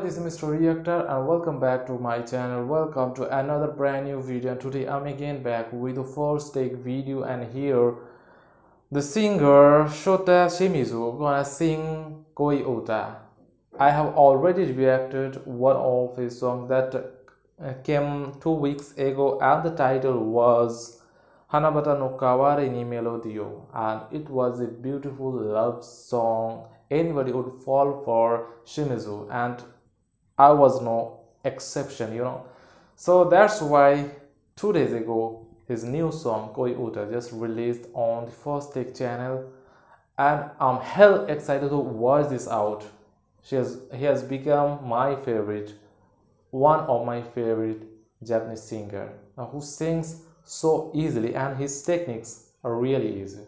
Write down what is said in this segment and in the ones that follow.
this is Mr. Reactor and welcome back to my channel. Welcome to another brand new video, and today I'm again back with the first take video, and here the singer Shota Shimizu gonna sing Koi Ota. I have already reacted one of his songs that came 2 weeks ago, and the title was Hanabata no Kawari ni Melodio, and it was a beautiful love song. Anybody would fall for Shimizu, and I was no exception. So that's why 2 days ago his new song Koi Uta just released on the First Take channel, and I'm hell excited to watch this out. He has become my favorite, one of my favorite Japanese singer who sings so easily, and his techniques are really easy.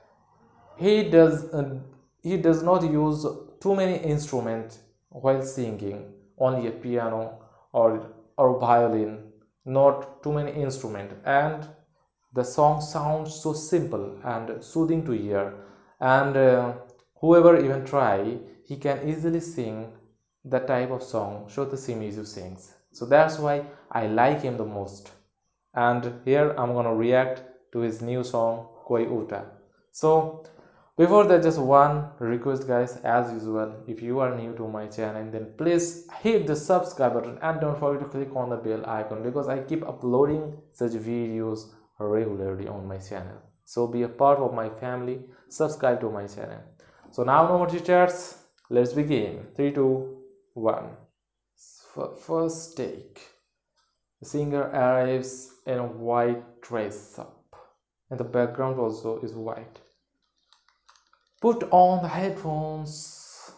He does not use too many instruments while singing, only a piano or violin, not too many instruments, and the song sounds so simple and soothing to hear, and whoever even try, he can easily sing the type of song Shota Shimizu sings. So that's why I like him the most, and here I'm gonna react to his new song Koi Uta. So before that, just one request guys, as usual, if you are new to my channel, then please hit the subscribe button and don't forget to click on the bell icon, because I keep uploading such videos regularly on my channel. So be a part of my family, subscribe to my channel. So now no more chit-chats, let's begin. 3, 2, 1. First take. The singer arrives in a white dress up, and the background also is white. Put on the headphones.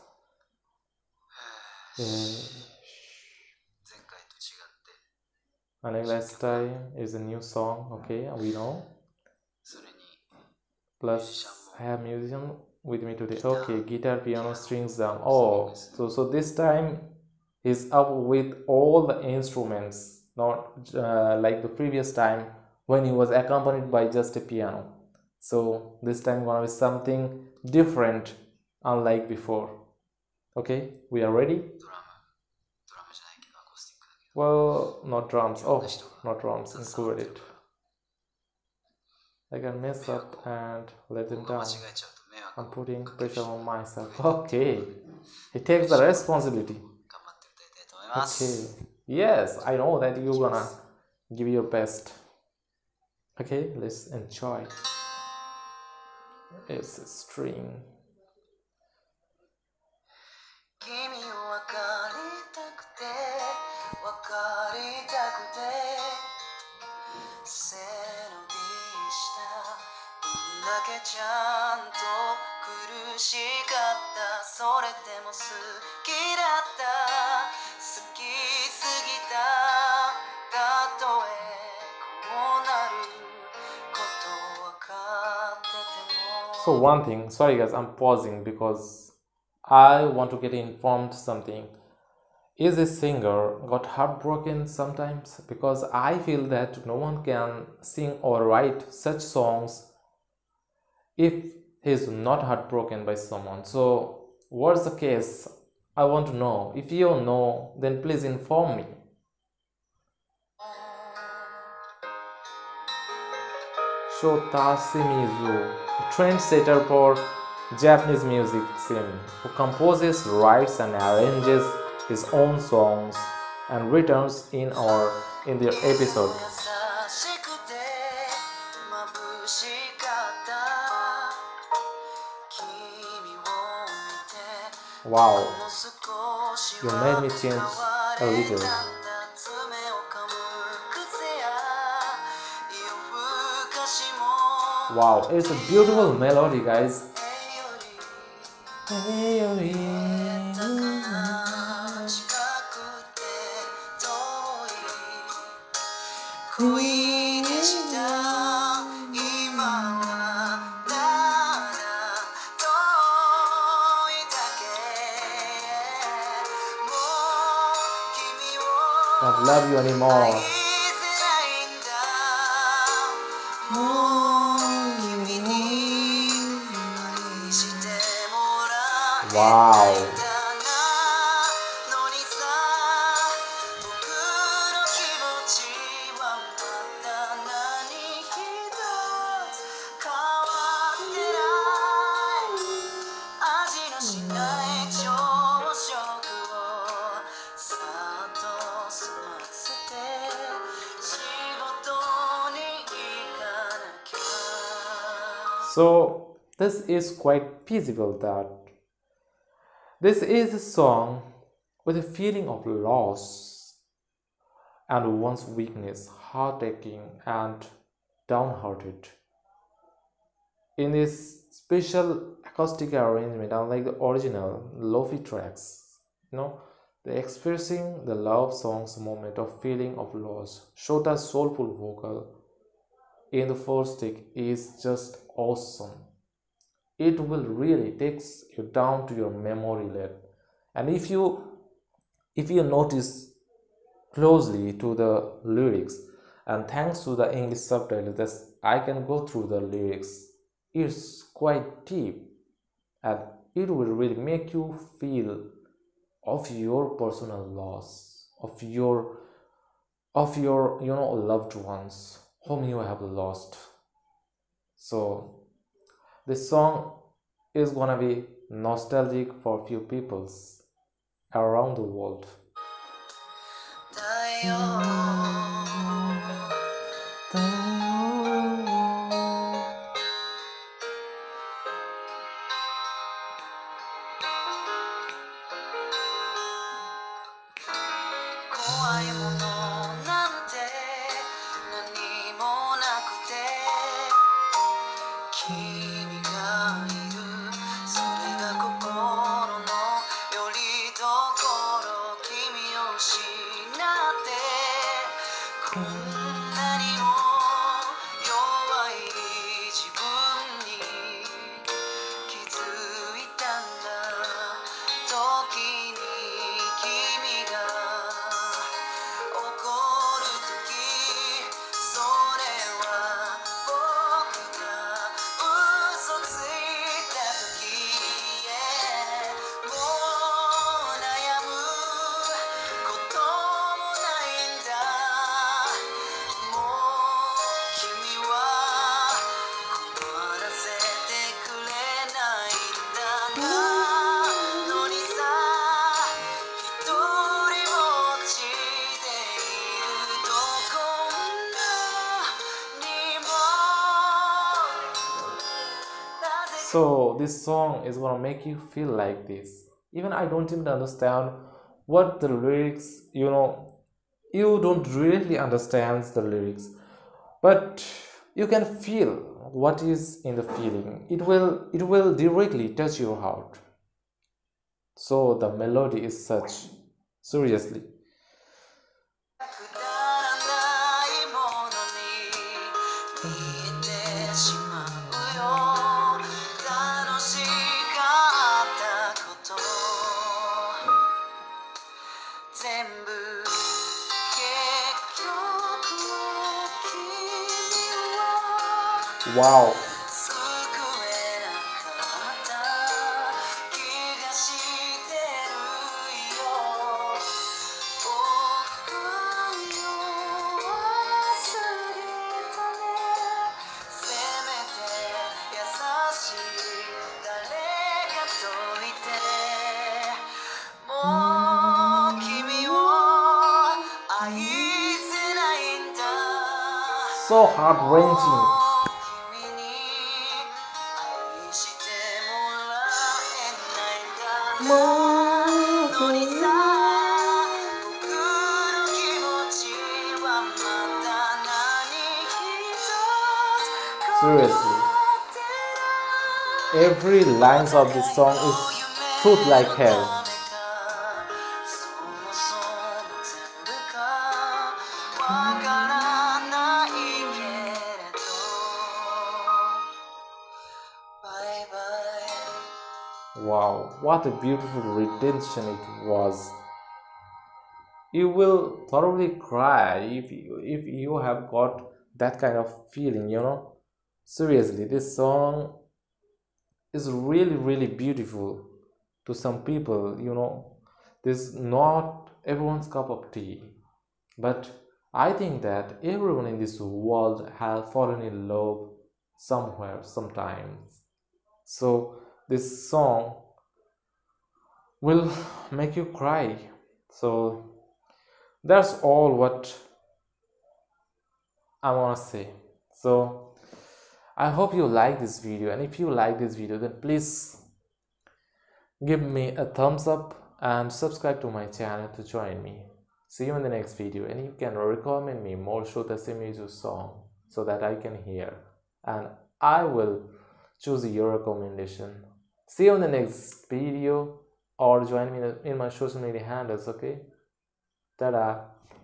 And last time is a new song, okay, we know. Plus I have musician with me today. Okay, guitar, piano, strings down. Oh, so this time he's up with all the instruments, not like the previous time when he was accompanied by just a piano. So this time gonna be something different, unlike before. Okay, we are ready. Well, not drums. Oh, not drums included. I can mess up and let them down. I'm putting pressure on myself. Okay, he takes the responsibility. Okay, yes, I know that you're gonna give your best. Okay, let's enjoy. It's a string. So one thing, sorry guys, I'm pausing because I want to get informed something. Is a singer got heartbroken sometimes? Because I feel that no one can sing or write such songs if he's not heartbroken by someone. So what's the case? I want to know. If you know, then please inform me. Shota Shimizu, trendsetter for Japanese music scene, who composes, writes and arranges his own songs and returns in their episode. Wow, you made me change a little. Wow, it's a beautiful melody, guys. Don't love you anymore. Wow. So this is quite feasible that this is a song with a feeling of loss and one's weakness, heartaching and downhearted. In this special acoustic arrangement, unlike the original lofi tracks, the expressing the love song's moment of feeling of loss, Shota's soulful vocal in the first take is just awesome. It will really takes you down to your memory lane. And if you notice closely to the lyrics, and thanks to the English subtitles that I can go through the lyrics, it's quite deep, and it will really make you feel of your personal loss, of your loved ones whom you have lost. So this song is gonna be nostalgic for few peoples around the world. So this song is gonna make you feel like this. Even I don't even understand what the lyrics, you don't really understand the lyrics, but you can feel what is in the feeling. It will directly touch your heart. So the melody is such, seriously. Wow. So heart-wrenching. Seriously, every lines of this song is truth like hell. Wow, what a beautiful redemption it was. You will thoroughly cry if you have got that kind of feeling. Seriously, this song is really really beautiful to some people. This is not everyone's cup of tea, but I think that everyone in this world has fallen in love somewhere sometimes. So this song will make you cry. So that's all what I want to say. So I hope you like this video, and if you like this video, then please give me a thumbs up and subscribe to my channel to join me. See you in the next video, and you can recommend me more Shota Shimizu song so that I can hear, and I will choose your recommendation. See you in the next video, or join me in my social media handles. Okay, ta-da.